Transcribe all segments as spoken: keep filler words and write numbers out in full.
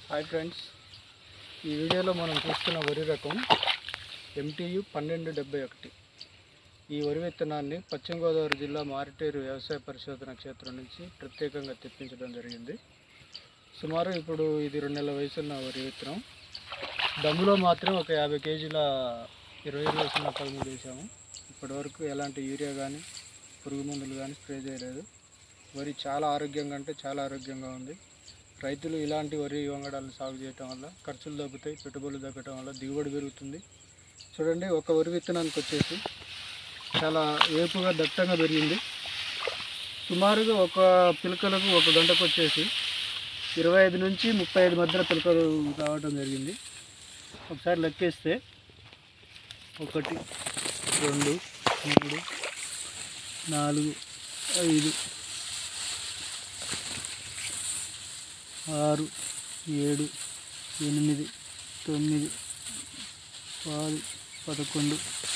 Hi friends, ఈ వీడియోలో మనం చూస్తున్న వరి రకం ఎంటీయు పన్నెండు డెబ్బై ఒకటి. ఈ వరి విత్తనాన్ని పశ్చిమ గోదావరి జిల్లా మారిటేరు వ్యవసాయ పరిశోధన క్షేత్రం నుంచి ప్రత్యేకంగా తెప్పించడం జరిగింది. సుమారు ఇప్పుడు ఇది రెండు నెలల వయసున్న వరి విత్తనం. దమ్ములో మాత్రం ఒక యాభై కేజీల ఇరవై వేసిన పదమూడు వేసాము. ఇప్పటి వరకు ఎలాంటి యూరియా కానీ పురుగు మందులు కానీ స్ప్రే చేయలేదు. వరి చాలా ఆరోగ్యంగా అంటే చాలా ఆరోగ్యంగా ఉంది. రైతులు ఇలాంటి వరి వంగడాలను సాగు చేయటం వల్ల ఖర్చులు తగ్గుతాయి, పెట్టుబడులు తగ్గటం వల్ల దిగుబడి పెరుగుతుంది. చూడండి, ఒక వరి విత్తనానికి వచ్చేసి చాలా ఏపుగా దట్టంగా పెరిగింది. సుమారుగా ఒక పిలకలకు ఒక గంటకు వచ్చేసి ఇరవై ఐదు నుంచి ముప్పై ఐదు మధ్యలో పిలకలు రావడం జరిగింది. ఒకసారి లెక్కేస్తే ఒకటి, రెండు, మూడు, నాలుగు, ఐదు, ఆరు, ఏడు, ఎనిమిది, తొమ్మిది, పది, పదకొండు,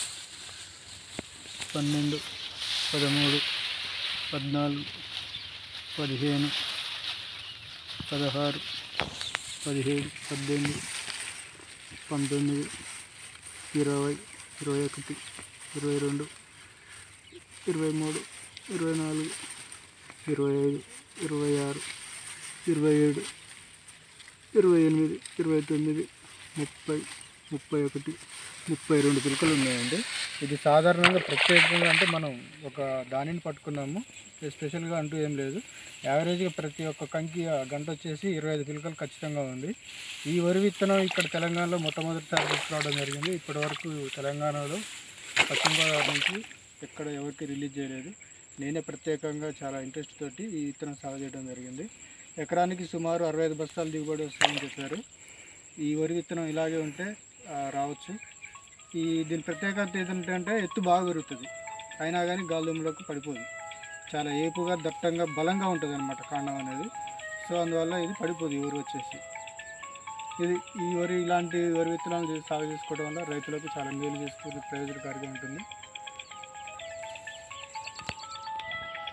పన్నెండు, పదమూడు, పద్నాలుగు, పదిహేను, పదహారు, పదిహేడు, పద్దెనిమిది, పంతొమ్మిది, ఇరవై, ఇరవై ఒకటి, ఇరవై రెండు, ఇరవై మూడు, ఇరవై నాలుగు, ఇరవై ఐదు, ఇరవై ఆరు, ఇరవై ఏడు, ఇరవై ఎనిమిది, ఇరవై తొమ్మిది, ముప్పై, ముప్పై ఒకటి, ముప్పై రెండు పిలకలు ఉన్నాయండి. ఇది సాధారణంగా ప్రత్యేకంగా అంటే మనం ఒక దానిని పట్టుకున్నాము, స్పెషల్గా అంటూ ఏం లేదు. యావరేజ్గా ప్రతి ఒక్క కంకి గంట వచ్చేసి ఇరవై ఐదు పిలకలు ఖచ్చితంగా ఉంది. ఈ వరి విత్తనం ఇక్కడ తెలంగాణలో మొట్టమొదటిసారి తీసుకురావడం జరిగింది. ఇప్పటి వరకు తెలంగాణలో పశ్చిమ గోదావరి నుంచి ఎక్కడ ఎవరికి రిలీజ్ చేయలేదు. నేనే ప్రత్యేకంగా చాలా ఇంట్రెస్ట్ తోటి ఈ విత్తనం సాగు చేయడం జరిగింది. ఎకరానికి సుమారు అరవై ఐదు బస్తాలు దిగుబడి వస్తుందని చెప్పారు. ఈ వరి విత్తనం ఇలాగే ఉంటే రావచ్చు. ఈ దీని ప్రత్యేకత ఏంటంటే ఎత్తు బాగా పెరుగుతుంది, అయినా కానీ గాలిదుమ్ములకు పడిపోదు. చాలా ఏపుగా దట్టంగా బలంగా ఉంటుంది అన్నమాట కాండం అనేది. సో అందువల్ల ఇది పడిపోదు ఈ వరి వచ్చేసి. ఇది ఈ వరి ఇలాంటి వరి విత్తనాలు సాగు చేసుకోవడం వల్ల రైతులకు చాలా మేలు చేస్తుంది, ప్రయోజనకారిగా ఉంటుంది.